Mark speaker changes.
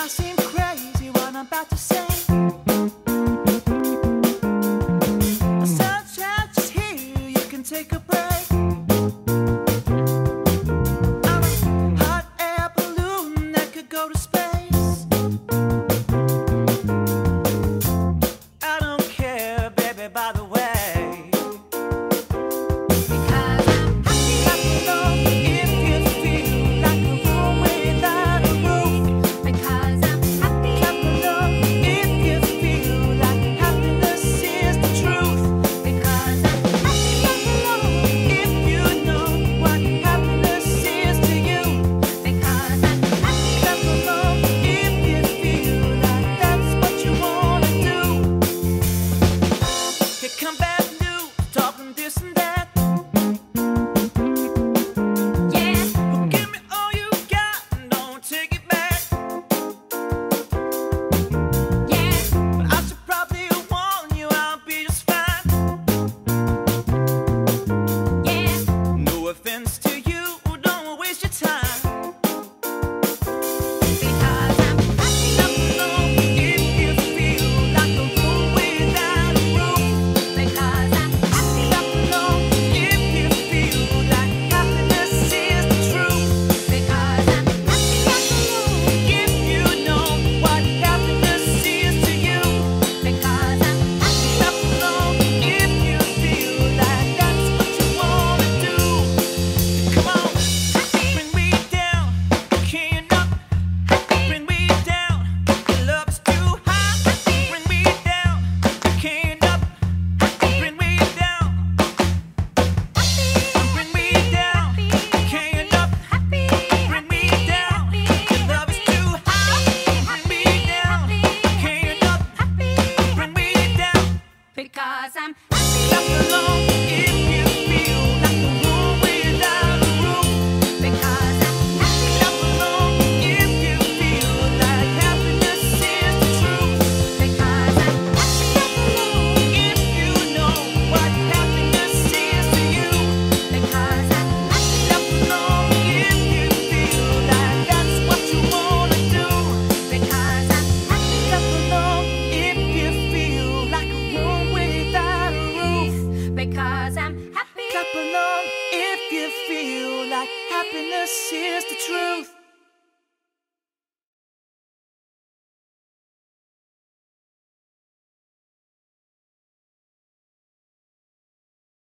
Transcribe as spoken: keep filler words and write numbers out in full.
Speaker 1: might seem crazy what I'm about to say. Sunshine just here, you can take a break. I'm a hot air balloon that could go to space. I don't care, baby, by the way. Come back new, talking this and that. Yeah, well, give me all you got and don't take it back. Yeah, but I should probably warn you I'll be just fine. Yeah, no offense to you, don't waste your time. Because I'm happy. Clap along if you feel like a room without a roof. Because I'm happy. Clap along if you feel like happiness is the truth. Because I'm happy. Clap along if you know what happiness is to you. Because I'm happy. Clap along if you feel like that's what you wanna do. Because I'm happy. Clap along if you feel like a room without a roof. Because I'm happy. Clap along if you feel like happiness is the truth.